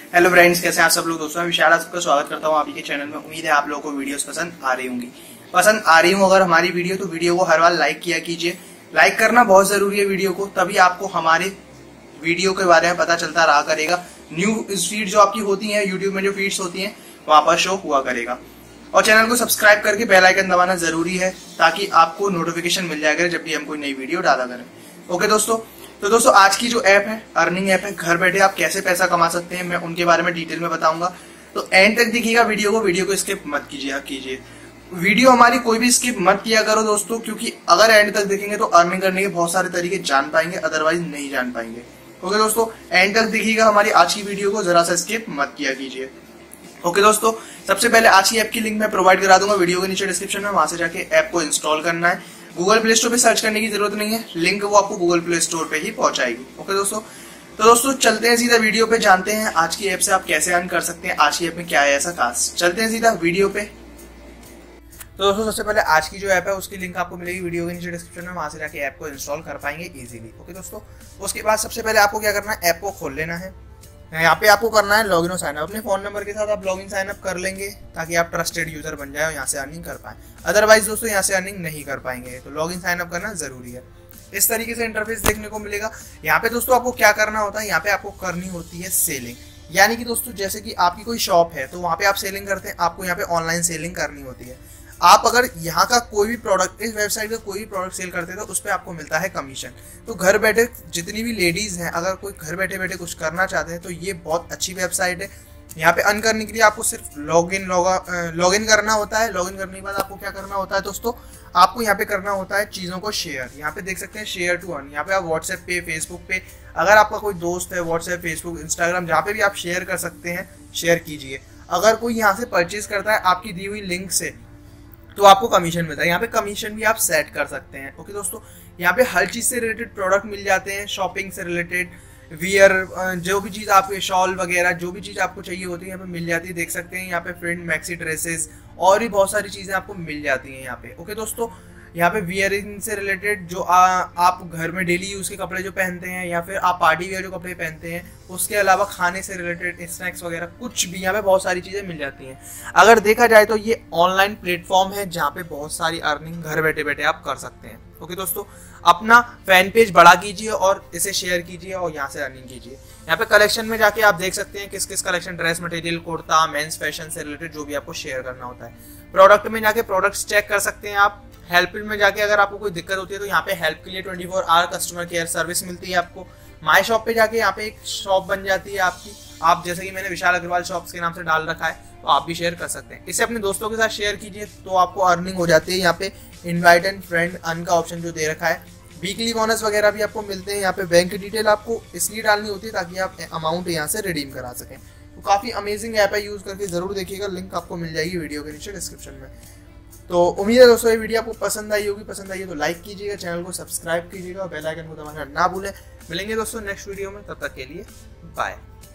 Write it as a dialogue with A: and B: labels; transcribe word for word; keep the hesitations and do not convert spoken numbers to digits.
A: Hello friends, कैसे हैं आप सब लोग। दोस्तों मैं विशाल आपका स्वागत करता हूं आपके के चैनल में। उम्मीद है आप लोगों को वीडियोस पसंद आ रही होंगी। पसंद आ रही हो अगर हमारी वीडियो तो वीडियो को हर बार लाइक किया कीजिए। लाइक करना बहुत जरूरी है वीडियो को, तभी आपको हमारे वीडियो के बारे में पता चलता रहा करेगा। न्यू फीड जो आपकी होती है यूट्यूब में, जो फीड्स होती है वहां पर शो हुआ करेगा। और चैनल को सब्सक्राइब करके बेल आइकन दबाना जरूरी है ताकि आपको नोटिफिकेशन मिल जाएगा जब भी हम कोई नई वीडियो डाला करें। ओके दोस्तों, तो दोस्तों आज की जो ऐप है अर्निंग ऐप है, घर बैठे आप कैसे पैसा कमा सकते हैं मैं उनके बारे में डिटेल में बताऊंगा। तो एंड तक देखिएगा वीडियो को, वीडियो को स्किप मत कीजिए कीजिए वीडियो हमारी कोई भी स्किप मत किया करो दोस्तों, क्योंकि अगर एंड तक देखेंगे तो अर्निंग करने के बहुत सारे तरीके जान पाएंगे, अदरवाइज नहीं जान पाएंगे। ओके दोस्तों, एंड तक देखिएगा हमारी आज की वीडियो को, जरा सा स्किप मत किया कीजिए। ओके दोस्तों, सबसे पहले आज की ऐप की लिंक मैं प्रोवाइड करा दूंगा वीडियो के नीचे डिस्क्रिप्शन में। वहां से जाके ऐप को इंस्टॉल करना है। गूगल प्ले स्टोर पे सर्च करने की जरूरत नहीं है, लिंक वो आपको गूगल प्ले स्टोर पे ही पहुंचाएगी। ओके दोस्तों, तो दोस्तों चलते हैं सीधा वीडियो पे, जानते हैं आज की ऐप से आप कैसे अर्न कर सकते हैं। आज की ऐप में क्या है ऐसा खास, चलते हैं सीधा वीडियो पे। तो दोस्तों सबसे पहले आज की जो ऐप है उसकी लिंक आपको मिलेगी वीडियो के नीचे डिस्क्रिप्शन में। वहां से जाके ऐप को इंस्टॉल कर पाएंगे इजीली। ओके दोस्तों, उसके बाद सबसे पहले आपको क्या करना है, ऐप को खोल लेना है। यहाँ पे आपको करना है लॉगिन और साइन अप। अपने फोन नंबर के साथ आप लॉगिन साइन अप कर लेंगे ताकि आप ट्रस्टेड यूजर बन जाए और यहाँ से अर्निंग कर पाए। अदरवाइज दोस्तों यहाँ से अर्निंग नहीं कर पाएंगे, तो लॉगिन साइन अप करना जरूरी है। इस तरीके से इंटरफेस देखने को मिलेगा। यहाँ पे दोस्तों आपको क्या करना होता है, यहाँ पे आपको करनी होती है सेलिंग। यानी कि दोस्तों जैसे कि आपकी कोई शॉप है तो वहाँ पे आप सेलिंग करते हैं, आपको यहाँ पे ऑनलाइन सेलिंग करनी होती है। आप अगर यहाँ का कोई भी प्रोडक्ट, इस वेबसाइट का कोई भी प्रोडक्ट सेल करते हैं तो उस पर आपको मिलता है कमीशन। तो घर बैठे जितनी भी लेडीज हैं, अगर कोई घर बैठे बैठे कुछ करना चाहते हैं तो ये बहुत अच्छी वेबसाइट है। यहाँ पे अर्न करने के लिए आपको सिर्फ लॉगिन लॉगिन करना होता है। लॉगिन करने के बाद आपको क्या करना होता है दोस्तों, आपको यहाँ पे करना होता है चीज़ों को शेयर। यहाँ पे देख सकते हैं शेयर टू अर्न। यहाँ पे आप व्हाट्सएप पे, फेसबुक पे, अगर आपका कोई दोस्त है व्हाट्सएप, फेसबुक, इंस्टाग्राम, जहाँ पे भी आप शेयर कर सकते हैं, शेयर कीजिए। अगर कोई यहाँ से परचेज करता है आपकी दी हुई लिंक से तो आपको कमीशन मिलता है। यहाँ पे कमीशन भी आप सेट कर सकते हैं। ओके दोस्तों, यहाँ पे हर चीज़ से रिलेटेड प्रोडक्ट मिल जाते हैं, शॉपिंग से रिलेटेड, वियर, जो भी चीज़ आपके शॉल वगैरह जो भी चीज़ आपको चाहिए होती है यहाँ पे मिल जाती है। देख सकते हैं यहाँ पे प्रिंट, मैक्सी ड्रेसेस और भी बहुत सारी चीज़ें आपको मिल जाती हैं यहाँ पे। ओके दोस्तों, यहाँ पे वियरिंग से रिलेटेड जो आ, आप घर में डेली यूज़ के कपड़े जो पहनते हैं या फिर आप पार्टी वेयर जो कपड़े पहनते हैं, उसके अलावा खाने से रिलेटेड स्नैक्स वगैरह कुछ भी यहाँ पे बहुत सारी चीज़ें मिल जाती हैं। अगर देखा जाए तो ये ऑनलाइन प्लेटफॉर्म है जहाँ पे बहुत सारी अर्निंग घर बैठे बैठे आप कर सकते हैं। ओके दोस्तों, अपना फैन पेज बड़ा कीजिए और इसे शेयर कीजिए और यहाँ से अर्निंग कीजिए। यहाँ पे कलेक्शन में जाके आप देख सकते हैं किस किस collection, dress material, kurta, men's fashion से रिलेटेड जो भी आपको शेयर करना होता है। प्रोडक्ट में जाके प्रोडक्ट्स चेक कर सकते हैं आप। हेल्प में जाके अगर आपको कोई दिक्कत होती है तो यहाँ पे हेल्प के लिए twenty four hour customer care service मिलती है आपको। माई शॉप पे जाके यहाँ पे एक शॉप बन जाती है आपकी। आप जैसे कि मैंने विशाल अग्रवाल शॉप्स के नाम से डाल रखा है तो आप भी शेयर कर सकते हैं। इसे अपने दोस्तों के साथ शेयर कीजिए तो आपको अर्निंग हो जाती है। यहाँ पे इनवाइट एंड फ्रेंड अर्न का ऑप्शन जो दे रखा है, वीकली बोनस वगैरह भी आपको मिलते हैं। यहाँ पे बैंक डिटेल आपको इसलिए डालनी होती है ताकि आप अमाउंट यहाँ से रिडीम करा सकें। तो काफ़ी अमेजिंग ऐप है, यूज़ करके जरूर देखिएगा। लिंक आपको मिल जाएगी वीडियो के नीचे डिस्क्रिप्शन में। तो उम्मीद है दोस्तों ये वीडियो आपको पसंद आई होगी। पसंद आई है तो लाइक कीजिएगा, चैनल को सब्सक्राइब कीजिएगा और बेल आइकन को दबाना ना भूलें। मिलेंगे दोस्तों नेक्स्ट वीडियो में, तब तक के लिए बाय।